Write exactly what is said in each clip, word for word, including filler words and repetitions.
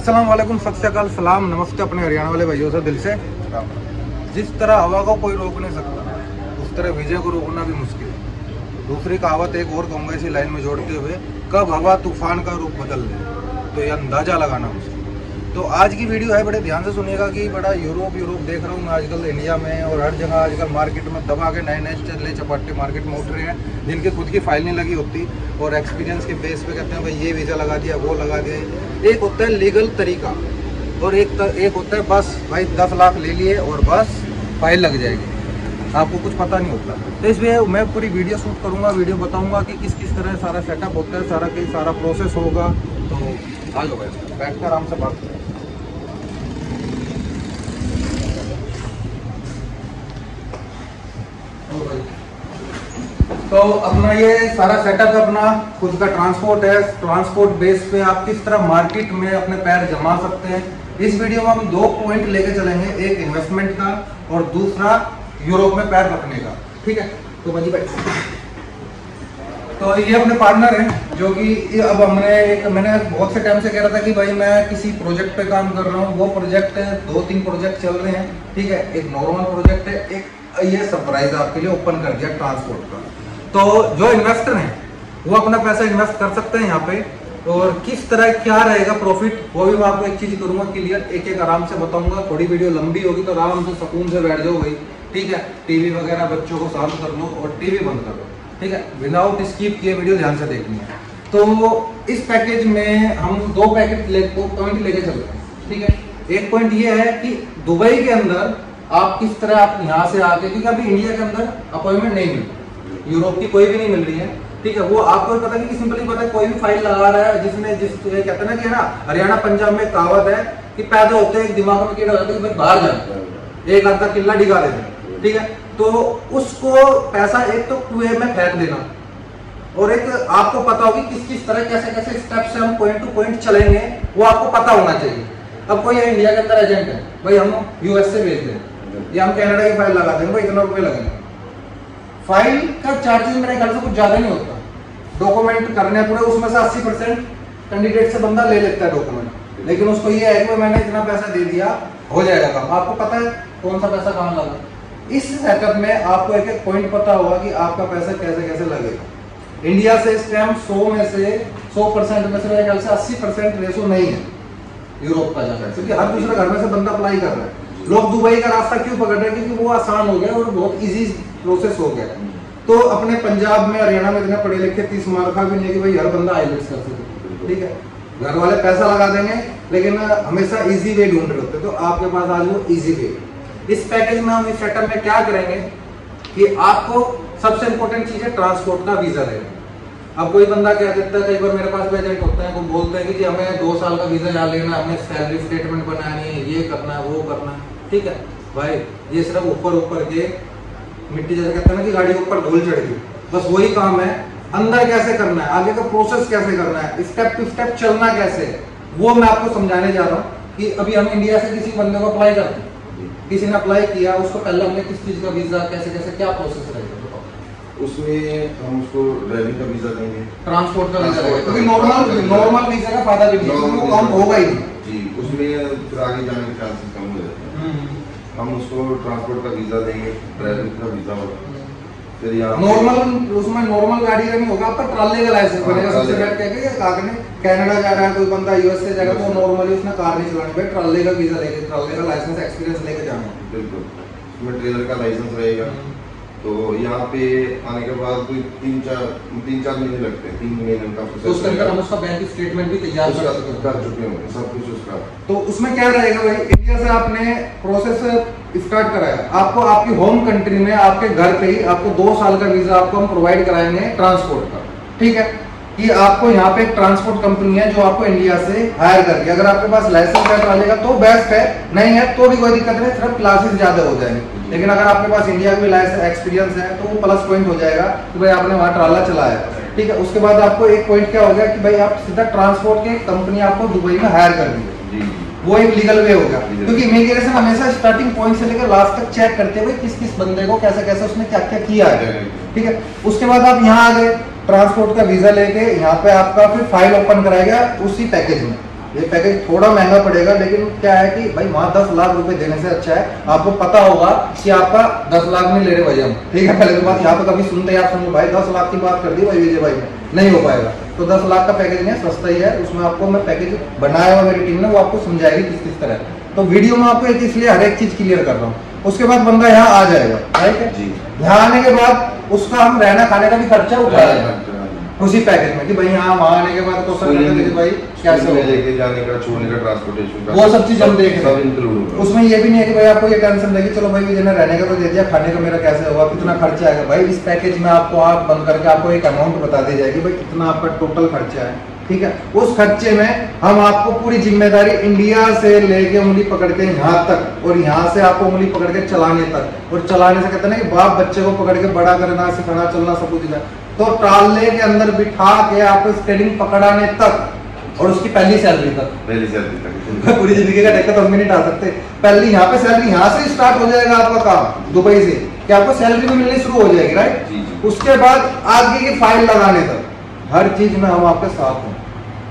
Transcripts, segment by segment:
अस्सलाम वालेकुम, सत श्री अकाल, सलाम, नमस्ते अपने हरियाणा वाले भाइयों से दिल से। जिस तरह हवा को कोई रोक नहीं सकता, उस तरह विजय को रोकना भी मुश्किल है। दूसरी कहावत एक और कहूँगा इसी लाइन में जोड़ते हुए, कब हवा तूफान का रूप बदल ले तो ये अंदाजा लगाना मुश्किल। तो आज की वीडियो है, बड़े ध्यान से सुनिएगा कि बड़ा यूरोप यूरोप देख रहा हूँ मैं आजकल इंडिया में और हर जगह आजकल मार्केट में दबा के नए नए चले चपाटे मार्केट में उठ रहे हैं, जिनकी खुद की फाइल नहीं लगी होती और एक्सपीरियंस के बेस पे कहते हैं भाई ये वीज़ा लगा दिया, वो लगा दिया। एक होता है लीगल तरीका और एक त, एक होता है बस भाई दस लाख ले लिए और बस फाइल लग जाएगी, आपको कुछ पता नहीं होता। तो इसलिए मैं पूरी वीडियो शूट करूँगा, वीडियो बताऊँगा कि किस किस तरह सारा सेटअप होता है, सारा कहीं सारा प्रोसेस होगा। तो आ जाओ भाई, बैठ कर आराम से बात करें। तो अपना ये सारा सेटअप है, अपना खुद का ट्रांसपोर्ट है। ट्रांसपोर्ट बेस पे आप किस तरह मार्केट में अपने पैर जमा सकते हैं, इस वीडियो में हम दो पॉइंट लेके चलेंगे, एक इन्वेस्टमेंट का और दूसरा यूरोप में पैर रखने का। ठीक है, तो भाई भाई तो ये अपने पार्टनर हैं जो कि अब हमने एक मैंने बहुत से टाइम से कह रहा था कि भाई मैं किसी प्रोजेक्ट पे काम कर रहा हूँ। वो प्रोजेक्ट है, दो तीन प्रोजेक्ट चल रहे हैं। ठीक है, एक नॉर्मल प्रोजेक्ट है, एक ये सरप्राइज आपके लिए ओपन कर दिया ट्रांसपोर्ट का। तो जो इन्वेस्टर हैं वो अपना पैसा इन्वेस्ट कर सकते हैं यहाँ पे, और किस तरह क्या रहेगा प्रॉफिट वो भी मैं आपको एक चीज करूंगा क्लियर, एक एक आराम से बताऊंगा। थोड़ी वीडियो लंबी होगी तो आराम से सुकून से बैठ जाओ भाई। ठीक है, टीवी वगैरह बच्चों को शांत कर लो और टीवी बंद कर लो। ठीक है, विदाउट स्किप किए वीडियो ध्यान से देखनी है। तो इस पैकेज में हम दो पैकेज ले पॉइंट लेके चल रहे हैं। ठीक है, एक पॉइंट ये है कि दुबई के अंदर आप किस तरह आप यहाँ से आके, क्योंकि अभी इंडिया के अंदर अपॉइंटमेंट नहीं मिल रही, यूरोप की कोई भी नहीं मिल रही है। ठीक है, वो आपको भी पता है कि सिंपली पता है, कोई भी फाइल लगा रहा है जिसने जिस कहते हैं ना कि ना हरियाणा पंजाब में कहावत है कि पैदा होते हैं दिमाग में कीड़ा होता है कि भाई बाहर जाए, एक आध का किला डिगा देते हैं। ठीक है, तो उसको पैसा एक तो कुएं में फेंक देना, और एक आपको पता होगी किस किस तरह कैसे कैसे स्टेप से हम पॉइंट टू पॉइंट चलेंगे, वो आपको पता होना चाहिए। अब कोई इंडिया के अंदर एजेंट है, भाई हम यूएस से भेज दें या हम कनाडा की फाइल लगा देंगे, भाई इतना रुपये लगेंगे। फाइल का चार्जेस मेरे ख्याल से कुछ ज्यादा नहीं होता, डॉक्यूमेंट करने पूरे उसमें से अस्सी परसेंट कैंडिडेट से बंदा ले लेता है डॉक्यूमेंट, लेकिन उसको ये है कि मैंने इतना पैसा दे दिया हो जाएगा काम। आपको पता है कौन सा पैसा कहाँ लगा। इस सेटअप में आपको एक एक पॉइंट पता होगा कि आपका पैसा कैसे कैसे लगेगा। इंडिया से इस टाइम सौ में से सौ परसेंट में से मेरे ख्याल से अस्सी परसेंट रेशो नहीं है यूरोप का जाता है, क्योंकि हर दूसरे घर में से बंदा अप्लाई कर रहा है। लोग दुबई का रास्ता क्यों पकड़ रहे हैं, क्योंकि वो आसान हो गया और बहुत इजी प्रोसेस हो गया। तो अपने पंजाब में हरियाणा में इतने पढ़े लिखे तीस मार्का भी नहीं कि भाई हर बंदा आईलेट्स कर सके। ठीक है, घर वाले पैसा लगा देंगे लेकिन हमेशा इजी वे ढूंढ रहे होते, तो आपके पास आज वो इजी वे। इस पैकेज में हम इस सेटअप में क्या करेंगे कि आपको सबसे इंपॉर्टेंट चीज है ट्रांसपोर्ट का वीजा रहेगा। अब कोई बंदा कह देता है, कई बार मेरे पास एजेंट होते हैं वो बोलते हैं कि जी हमें दो साल का वीजा यहाँ लेना, हमें सैलरी स्टेटमेंट बनानी है, ये करना है वो करना है। ठीक है भाई, ये सिर्फ ऊपर ऊपर के मिट्टी जैसे कहते हैं ना कि गाड़ी के ऊपर धूल चढ़ गई, बस वही काम है। अंदर कैसे करना है, आगे का प्रोसेस कैसे करना है, स्टेप टू स्टेप चलना कैसे है, वो मैं आपको समझाने जा रहा हूँ। कि अभी हम इंडिया से किसी बंदे को अप्लाई करते हैं, किसी ने अप्लाई किया, उसको पहले हमने किस चीज का वीजा कैसे कैसे क्या प्रोसेस रहेगा उसमें हम उसको ड्राइविंग का वीजा देंगे, ट्रांसपोर्ट का वीजा रहेगा, क्योंकि नॉर्मल नॉर्मल वीजा का फायदा भी नहीं है, वो काम होगा ही जी। उसमें फिर आगे जाने के चांसेस कम हो जाते हैं। हम उसको ट्रांसपोर्ट का वीजा देंगे, ड्राइविंग का वीजा होगा, फिर यहाँ नॉर्मल उसमें नॉर्मल गाड़ी का नहीं होगा, आपका ट्राले का लाइसेंस बनेगा। सबसे पहले क्या कहेंगे कागने कनाडा जा रहा है कोई बंदा, यूएस से जाएगा तो नॉर्मली उसने कार नहीं चलानी, भाई ट्राले का वीजा लेके ट्राले का लाइसेंस एक्सपीरियंस लेके जाना। बिल्कुल, उसमें ट्रेलर का लाइसेंस रहेगा। तो यहाँ पे आने के बाद कोई तीन चार तीन चार महीने लगते हैं, तीन महीने का तो उसके अंदर हम उसका बैंक स्टेटमेंट भी तैयार कर चुके होंगे सब कुछ उसका। तो उसमें क्या रहेगा भाई, इंडिया से आपने प्रोसेस स्टार्ट कराया, आपको आपकी होम कंट्री में आपके घर पे ही आपको दो साल का वीजा आपको हम प्रोवाइड कराएंगे ट्रांसपोर्ट का। ठीक है, कि आपको यहाँ पे एक ट्रांसपोर्ट कंपनी है जो आपको इंडिया से हायर कर रही है। अगर आपके पास लाइसेंस है ट्राले का तो बेस्ट है, नहीं है तो भी कोई दिक्कत नहीं, सिर्फ क्लासेस ज्यादा हो जाएंगे। लेकिन अगर आपके पास इंडिया का भी लाइसेंस एक्सपीरियंस है तो वो प्लस पॉइंट हो जाएगा कि भाई आपने वहाँ ट्राला चलाया। ठीक है, उसके बाद आपको एक पॉइंट क्या हो गया कि भाई आप सीधा ट्रांसपोर्ट की कंपनी आपको दुबई में हायर कर दी है, वो एक लीगल वे होगा। क्योंकि इमिग्रेशन हमेशा स्टार्टिंग पॉइंट से लेकर लास्ट तक चेक करते हुए किस किस बंदे को कैसे कैसे उसने क्या क्या किया है। ठीक है, उसके बाद आप यहाँ आ गए, ट्रांसपोर्ट का वीजा लेके यहाँ पे आपका फिर फाइल ओपन कराएगा उसी पैकेज में। ये पैकेज थोड़ा महंगा पड़ेगा, लेकिन क्या है कि भाई वहाँ दस लाख रुपए देने से अच्छा है आपको पता होगा कि आपका दस लाख नहीं ले रहे भाई हम, ठीक है। पहले तो बात यहाँ पे कभी सुनते हैं आप सुनो भाई दस लाख की बात कर दी भाई विजय भाई ने, नहीं हो पाएगा। तो दस लाख का पैकेज नहीं है, सस्ता ही है। उसमें आपको मैं पैकेज बनाया हुआ मेरी टीम ने, वो आपको समझाएगी किस किस तरह। तो वीडियो में आपको एक इसलिए हर एक चीज क्लियर कर रहा हूँ। उसके बाद बंदा यहाँ आ जाएगा, राइट है। यहाँ आने के बाद उसका हम रहना खाने का भी खर्चा उठाएगा उसी पैकेज में कि भाई यहाँ वहाँ आने के बाद तो सर भाई कैसे लेके जाने का, छोड़ने का, ट्रांसपोर्टेशन का, वो सब चीज हम देख रहे हैं। उसमें ये भी नहीं है कि भाई आपको ये टेंशन रहेगी चलो भाई विजय ने रहने का तो दे दिया, खाने का मेरा कैसे होगा, कितना खर्चा आएगा। भाई इस पैकेज में आपको आँख बंद करके आपको एक अमाउंट बता दी जाएगी भाई कितना आपका टोटल खर्चा है, ठीक है। उस खर्चे में हम आपको पूरी जिम्मेदारी इंडिया से लेके उंगली पकड़ के यहाँ तक और यहाँ से आपको उंगली पकड़ के चलाने तक, और चलाने से कहते हैं ना कि बाप बच्चे को पकड़ के बड़ा करना, सिखाना, चलना सब कुछ दिला, तो ट्राले के अंदर बिठा के आपको स्टेयरिंग पकड़ाने तक और उसकी पहली सैलरी तक, पहली सैलरी तक पूरी जिंदगी का टैक्स हम भी नहीं डाल सकते। पहली यहाँ पे सैलरी यहाँ से स्टार्ट हो जाएगा आपका काम दुबई से, कि आपको सैलरी भी मिलनी शुरू हो जाएगी, राइट। उसके बाद आगे की फाइल लगाने तक हर चीज में हम आपके साथ हैं।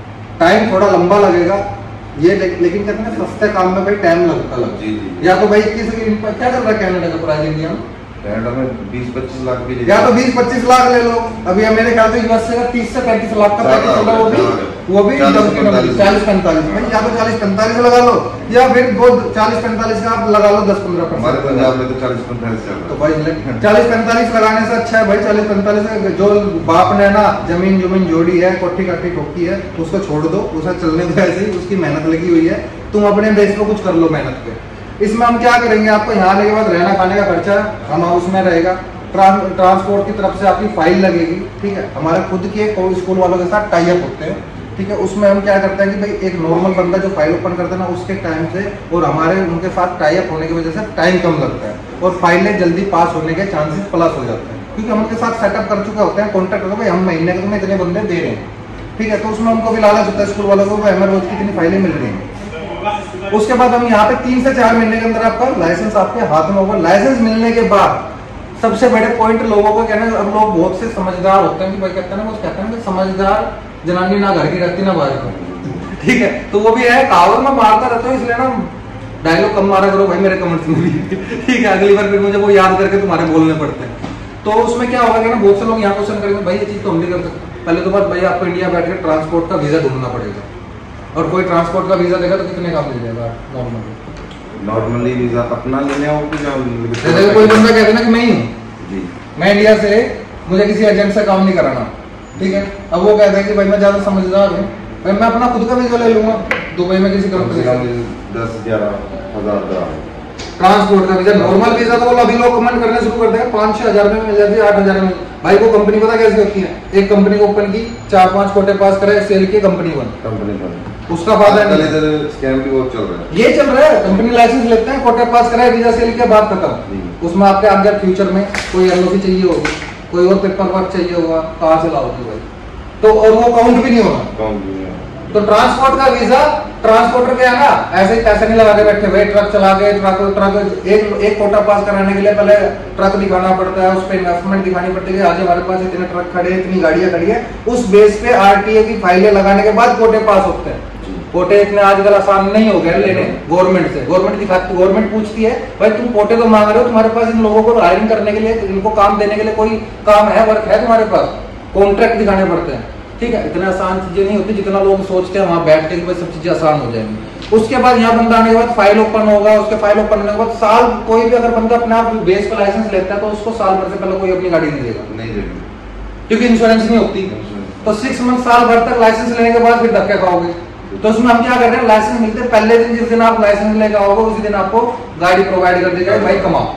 टाइम थोड़ा लंबा लगेगा ये, लेकिन कहते हैं सस्ते काम में भाई टाइम लगता लग। या तो भाई किसी क्या चल रहा है कनाडा का प्राइस इंडिया में, कनाडा में बीस पच्चीस लाख भी या तो बीस पच्चीस लाख ले लो। अभी मेरे ख्याल से यूएस से तीस से पैंतीस लाख का पैकेज चल रहा है, वो भी वो भी चालीस पैंतालीस में, या तो चालीस पैंतालीस लगा लो या फिर वो चालीस पैंतालीस का आप लगा लो दस पंद्रह परसेंट। हमारे पंजाब में तो चालीस पैंतालीस चल रहा है। तो भाई चालीस पैंतालीस लगाने से अच्छा है भाई चालीस पैंतालीस। जो बाप ने ना जमीन जमीन जोड़ी है, कोठी काठी ठोकी है, उसको छोड़ दो, उसे चलने दो ऐसे ही, उसकी मेहनत लगी हुई है, तुम अपने बेस पे कुछ कर लो मेहनत पे। इसमें हम क्या करेंगे, आपको यहाँ आने के बाद रहना खाने का खर्चा हम हाउस में रहेगा, ट्रांसपोर्ट की तरफ से आपकी फाइल लगेगी, ठीक है। हमारे खुद के स्कूल वालों के साथ टाई अप होते हैं, ठीक है। उसमें हम क्या करते हैं कि भाई एक नॉर्मल बंदा जो फाइल ओपन करता है ना उसके टाइम से और हमारे उनके साथ टाई अप होने की वजह से टाइम कम लगता है और फाइलें जल्दी पास होने के चांसेस प्लस हो जाते हैं, क्योंकि हम उनके साथ सेटअप कर चुके होते हैं, कॉन्टैक्ट होता है भाई हम महीने के तुम्हें इतने बंदे दे रहे हैं, ठीक है। तो उसमें हमको भी लालच होता है स्कूल वालों को, हमें रोज कितनी फाइलें मिल रही हैं। उसके बाद हम यहाँ पे तीन से चार महीने के अंदर आपका लाइसेंस आपके हाथ में होगा। लाइसेंस मिलने के बाद सबसे बड़े पॉइंट लोगों को कहना, अब लोग बहुत से समझदार होते हैं कि भाई कहते हैं ना, वो कहते हैं कि समझदार जनानी ना घर की रहती ना बाहर की, ठीक है। तो वो भी है कहावत में मारता रहता हूँ, इसलिए ना डायलॉग कम मारा करो भाई मेरे कमेंट्स में भी, ठीक है। अगली बार फिर मुझे वो याद करके तुम्हारे बोलने पड़ते हैं। तो उसमें क्या होगा कि ना बहुत से लोग यहाँ क्वेश्चन करेंगे भाई ये चीज तो हम नहीं कर सकते। पहले तो बात भाई आपको इंडिया बैठ के ट्रांसपोर्ट का वीजा ढूंढना पड़ेगा, और कोई ट्रांसपोर्ट का वीजा देगा तो कितने का मिल जाएगा नॉर्मली? नॉर्मली वीजा अपना लेने आओ कि जैसे कोई बंदा कहते ना कि मैं ही हूँ, मैं इंडिया से, मुझे किसी एजेंट से काम नहीं कराना, ठीक है। अब वो कहते हैं कि भाई मैं ज्यादा समझदार हूँ, भाई मैं अपना खुद का वीजा ले लूंगा दुबई में किसी कंपनी से, दस ग्यारह हजार का ट्रांसपोर्ट का वीजा। नॉर्मल वीजा तो अभी लोग कमेंट करने शुरू करते हैं पाँच छह हजार में मिल जाती है, आठ हजार में। भाई वो कंपनी पता कैसी होती है, एक कंपनी को ओपन की, चार पांच कोटे पास करे, सेल की कंपनी बन कंपनी बन उसका फायदा नहीं। स्कैम भी बहुत चल रहा है, ये चल रहा है। कंपनी लाइसेंस लेते हैं, कोटे पास कराए, वीजा सेल के बाद खत्म। उसमें आपके आगे फ्यूचर में कोई एलओसी चाहिए होगी, कोई और पेपर वर्क चाहिए होगा, कहाँ से लाओगे भाई? तो और वो काउंट भी नहीं होगा। तो ट्रांसपोर्ट का वीजा ट्रांसपोर्टर क्या है ना, ऐसे ही पैसे नहीं लगा के बैठे भाई, ट्रक चला के ट्रक ट्रक एक एक कोटा पास कराने के लिए पहले ट्रक दिखाना पड़ता है, उस पर इन्वेस्टमेंट दिखानी पड़ती है, आज हमारे पास इतने ट्रक खड़े हैं, इतनी गाड़ियां खड़ी है। उस बेस पे आरटीए की फाइलें लगाने के बाद कोटे पास होते हैं। कोटे इतने आजकल आसान नहीं हो गए लेने गवर्नमेंट से। गवर्नमेंट दिखाती, गवर्नमेंट पूछती है भाई तुम कोटे तो मांग रहे हो, तुम्हारे पास इन लोगों को हायरिंग करने के लिए, इनको काम देने के लिए कोई काम है, वर्क है तुम्हारे पास? कॉन्ट्रैक्ट दिखाने पड़ते हैं, ठीक है। इतना आसान चीजें नहीं होती जितना लोग सोचते हैं वहां बैठ के सब चीजें आसान हो जाएंगी। उसके बाद यहाँ बंदा आने के बाद फाइल ओपन होगा, उसके फाइल ओपन होने के बाद साल, कोई भी अगर बंदा अपने आप बेस पर लाइसेंस लेता है तो उसको साल भर से पहले कोई अपनी गाड़ी नहीं देगा, नहीं देगा, क्योंकि इंश्योरेंस नहीं होती। तो सिक्स मंथ साल भर तक लाइसेंस लेने के बाद फिर धक्के खाओगे। तो उसमें हम क्या कर रहे हैं, लाइसेंस मिलते हैं पहले दिन, जिस दिन आप लाइसेंस लेकर आओगे उसी दिन आपको गाड़ी प्रोवाइड कर दी जाएगी, भाई कमाओ,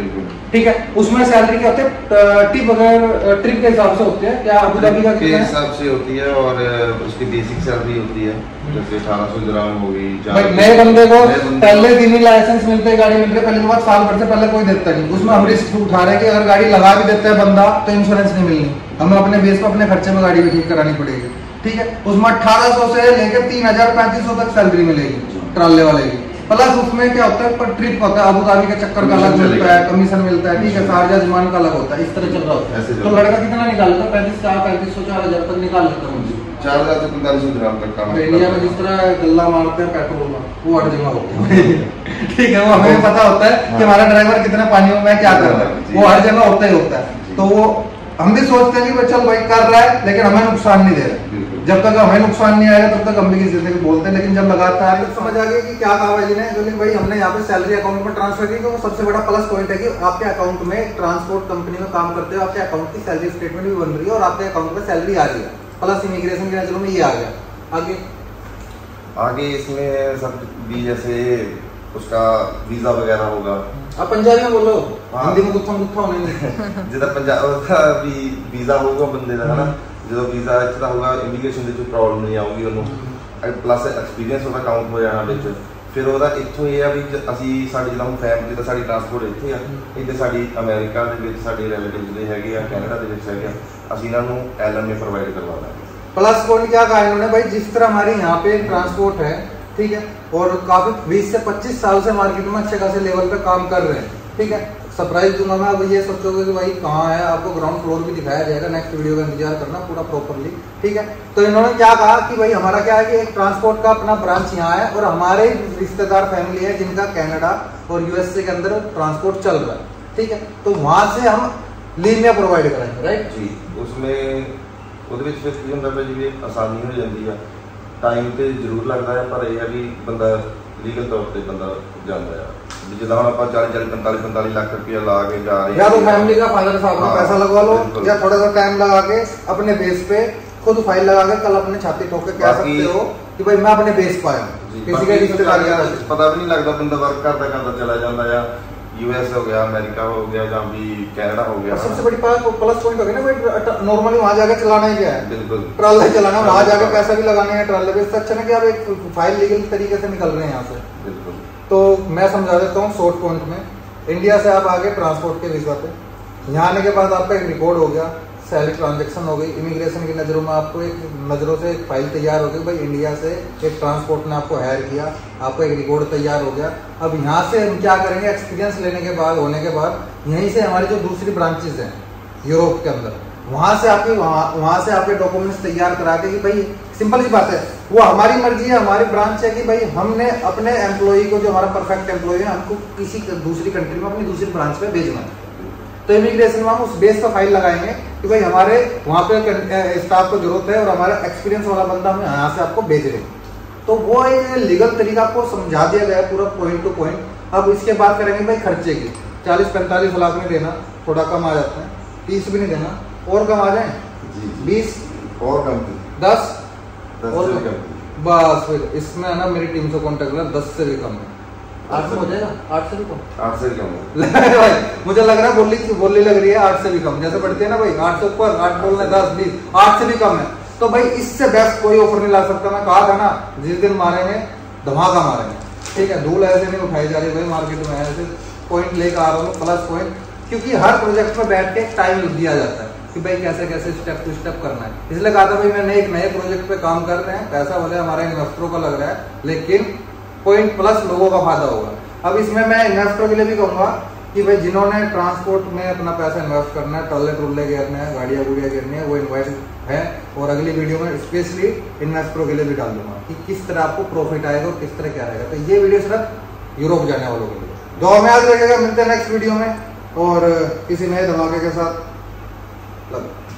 ठीक है। उसमें सैलरी क्या होती है, टिप वगैरह ट्रिप के हिसाब से होती है, क्या अबू धाबी का के हिसाब से होती है, और उसकी बेसिक सैलरी होती है जैसे अठारह सौ दिरहम होगी। नए बंदे को पहले दिन ही लाइसेंस मिलते हैं, गाड़ी मिलती है, पहले बात साल भर से पहले कोई देता नहीं। उसमें हम रिस्क उठा रहे हैं कि अगर गाड़ी लगा भी देता है बंदा तो इंश्योरेंस नहीं मिलनी, हमें अपने बेस पर अपने खर्चे में गाड़ी भी ठीक करानी पड़ेगी, ठीक है। उसमें अठारह सौ से लेकर तीन हजार पैंतीस सौ तक सैलरी मिलेगी ट्राले वाले की। प्लस उसमें क्या होता है, पर ट्रिप होता है, अबू धाबी के चक्कर का अलग मिलता है, कमीशन मिलता है, ठीक है, शारजा जमान का अलग होता है, इस तरह चल रहा होता है। तो लड़का कितना निकालता है, पैंतीस चार पैंतीस सौ चार हजार तक निकाल लेता है मुझे, चार हजार से पैंतालीस सौ ग्राम तक काम। इंडिया में जिस तरह गल्ला मारते हैं पेट्रोल का, वो हर जगह होता है। ठीक है, वो हमें पता होता है कि हमारा ड्राइवर कितने पानियों में क्या कर रहा है, वो हर जगह होता ही होता है। तो वो हम भी सोचते हैं कि चल भाई कर रहा है, लेकिन हमें नुकसान नहीं दे रहा। जब तक हमें नुकसान नहीं आएगा तब तक हम भी किसी से बोलते हैं, लेकिन जब लगातार समझ आ गया कि क्या कहा भाई जी ने, क्योंकि भाई हमने यहाँ पे सैलरी अकाउंट में ट्रांसफर की, तो वो सबसे बड़ा प्लस पॉइंट है कि आपके अकाउंट में ट्रांसपोर्ट कंपनी में काम करते हो, आपके अकाउंट की सैलरी स्टेटमेंट भी बन रही है और आपके अकाउंट में सैलरी आ रही है, प्लस इमिग्रेशन के नजरों में ये आ गया। आगे आगे इसमें सब भी जैसे उसका वीजा वगैरह होगा। आप पंजाबी में बोलो, हिंदी में गुत्था गुत्था होने नहीं। जिदा पंजाब का भी वीजा होगा बंदे का ना, जो वीजा इतना होगा इमिग्रेशन ਦੇ ਵਿੱਚ ਪ੍ਰੋਬਲਮ ਨਹੀਂ ਆਊਗੀ ਉਹਨੂੰ, ਪਲੱਸ ਐਕਸਪੀਰੀਅੰਸ ਉਹਦਾ ਕਾਊਂਟ ਹੋ ਜਾਣਾ ਵਿੱਚ। ਫਿਰ ਉਹਦਾ ਇੱਥੋਂ ਇਹ ਆ ਵੀ ਅਸੀਂ ਸਾਡੀ ਜਿਹੜਾ ਹੁਣ ਫੈਮਿਲੀ ਦਾ ਸਾਡੀ ਟ੍ਰਾਂਸਪੋਰਟ ਇੱਥੇ ਆ, ਇੱਥੇ ਸਾਡੀ ਅਮਰੀਕਾ ਦੇ ਵਿੱਚ ਸਾਡੇ ਰਿਲੇਟਿਵਸ ਦੇ ਹੈਗੇ ਆ, ਕੈਨੇਡਾ ਦੇ ਵਿੱਚ ਹੈਗੇ ਆ, ਅਸੀਂ ਇਹਨਾਂ ਨੂੰ ਐਲਐਮਏ प्रोवाइड करवा देंगे। प्लस पॉइंट क्या कहा इन्होंने भाई, जिस तरह हमारे यहाँ पे ट्रांसपोर्ट है, ठीक है, और काफी बीस से पच्चीस साल से मार्केट में अच्छे खासे लेवल पे काम कर रहे हैं, ठीक है। सरप्राइज दूंगा मैं, अब ये सोचोगे कि भाई कहाँ है, आपको ग्राउंड फ्लोर भी दिखाया जाएगा, नेक्स्ट वीडियो का इंतजार करना पूरा प्रॉपरली, ठीक है। तो इन्होंने क्या कहा कि भाई हमारा क्या है कि एक ट्रांसपोर्ट का अपना ब्रांच यहाँ है और हमारे रिश्तेदार फैमिली है जिनका कनाडा और यूएसए के अंदर ट्रांसपोर्ट चल रहा है, ठीक है। तो वहां से हम लीनिया प्रोवाइड कराएंगे, राइट जी। उसमें ਉਹਦੇ ਵਿੱਚ ਫਿਰ ਕੀ ਹੁੰਦਾ ਭਾਈ ਜੀ, ਆਸਾਨੀ ਹੋ ਜਾਂਦੀ ਆ, ਟਾਈਮ ਤੇ ਜ਼ਰੂਰ ਲੱਗਦਾ ਹੈ, ਪਰ ਇਹ ਹੈ ਵੀ ਬੰਦਾ ਲੀਗਲ ਤੌਰ ਤੇ ਬੰਦਾ ਜਾਂਦਾ ਹੈ। जिदा हम आप चालीस चालीस पैंतालीस पैंतालीस लाख रुपया ला के जा रहे हैं, या तो फैमिली का फादर साहब में पैसा लगवा लो, या थोड़ा सा टाइम लगा के अपने बेस पे खुद फाइल लगा के कल अपने छाती ठोक के कह सकते हो कि भाई मैं अपने बेस पाया, किसी के रिश्तेदार पता भी नहीं लगता, बंदा वर्क करता करता चला जाता है, यूएस हो गया, अमेरिका हो गया, या भी कनाडा हो गया। सबसे बड़ी प्लस पॉइंट हो गया ना भाई, नॉर्मली वहां जाके चलाना ही क्या है, बिल्कुल ट्रॉले चलाना, वहां जाके पैसा भी लगाने हैं ट्रॉले पे, इससे अच्छा ना कि आप एक फाइल लीगल तरीके से निकल रहे हैं यहाँ से। बिल्कुल। तो मैं समझा देता हूँ शॉर्ट पॉइंट में, इंडिया से आप आगे ट्रांसपोर्ट के वीजा पे, यहाँ आने के बाद आपका एक रिकॉर्ड हो गया, सैलरी ट्रांजैक्शन हो गई, इमिग्रेशन की नज़रों में आपको एक नज़रों से एक फाइल तैयार हो गई, भाई इंडिया से एक ट्रांसपोर्ट ने आपको हायर किया, आपको एक रिकॉर्ड तैयार हो गया। अब यहाँ से हम क्या करेंगे, एक्सपीरियंस लेने के बाद होने के बाद यहीं से हमारी जो दूसरी ब्रांचेज हैं यूरोप के अंदर, वहां से आपके वहां वहां से आपके डॉक्यूमेंट्स तैयार करा के कि भाई सिंपल सी बात है, वो हमारी मर्जी है, हमारी ब्रांच है कि भाई हमने अपने एम्प्लॉय को, जो हमारा परफेक्ट एम्प्लॉय है, हमको किसी दूसरी कंट्री में अपनी दूसरी ब्रांच पे भेजना है। तो इमिग्रेशन में हम उस बेस पर फाइल लगाएंगे कि भाई हमारे वहाँ पे स्टाफ को जरूरत है और हमारा एक्सपीरियंस वाला बंदा हम यहाँ से आपको भेज रहे हैं। तो वो लीगल तरीका आपको समझा दिया गया पूरा पॉइंट टू पॉइंट। अब इसके बाद करेंगे भाई खर्चे की, चालीस पैंतालीस लाख में देना थोड़ा कम आ जाता है, तीस भी नहीं देना, और कम आ जाए, बीस और कम, दस और कम, बस फिर इसमें है ना मेरी टीम से कॉन्टेक्ट करना, दस से भी कम है, आठ से हो जाएगा, आठ से भी कम, आठ से भी कम भाई मुझे लग रहा है बोली बोली लग रही है आठ से भी कम, जैसे बढ़ती है ना भाई, आठ से ऊपर, आठ बोलने दस बीस, आठ से भी कम है। तो भाई इससे बेस्ट कोई ऑफर नहीं ला सकता। मैं कहा था ना जिस दिन मारेंगे धमाका मारेंगे, ठीक है। धूल ऐसे नहीं उठाई जा रही भाई मार्केट में, ऐसे पॉइंट लेकर आ रहा हूँ प्लस पॉइंट, क्योंकि हर प्रोजेक्ट में बैठ के टाइम दिया जाता है कि भाई कैसे कैसे स्टेप टू स्टेप करना है। इसलिए कहा था भाई मैंने एक नए प्रोजेक्ट पे काम कर रहे हैं, पैसा भले हमारे इन्वेस्टरों का लग रहा है, लेकिन पॉइंट प्लस लोगों का फायदा होगा। अब इसमें मैं इन्वेस्टर के लिए भी कहूंगा कि भाई जिन्होंने ट्रांसपोर्ट में अपना पैसा इन्वेस्ट करना है, ट्रॉले ट्रुले गिरने हैं, गाड़ियाँ गुड़ियाँ गिरनी है, वो इन्वेस्ट है। और अगली वीडियो में स्पेशली इन्वेस्टरों के लिए भी डाल दूंगा कि किस तरह आपको प्रॉफिट आएगा और किस तरह क्या रहेगा। तो ये वीडियो सिर्फ यूरोप जाने वालों के लिए। दुआ में याद रखिएगा, मिलते हैं नेक्स्ट वीडियो में और किसी नए धमाके के साथ।